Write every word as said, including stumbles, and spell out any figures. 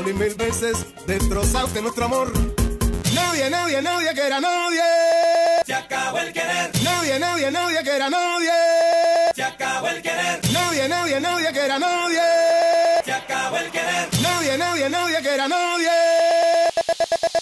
y mil veces destrozaste nuestro amor. Nadie, nadie, nadie que era nadie. Se acabó el querer. Nadie, nadie, nadie que era nadie. Se acabó el querer. Nadie, nadie, nadie que era nadie. Se acabó el querer. Nadie, nadie, nadie que era nadie.